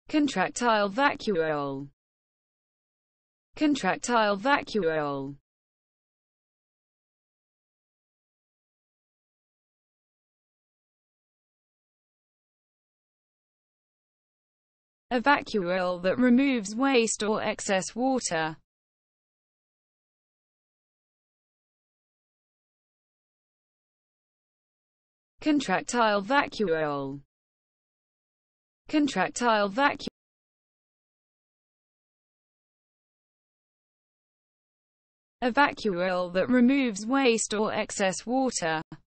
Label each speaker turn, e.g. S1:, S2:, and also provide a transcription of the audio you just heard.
S1: Contractile vacuole. Contractile vacuole. A vacuole that removes waste or excess water. Contractile vacuole. Contractile vacuole. A vacuole that removes waste or excess water.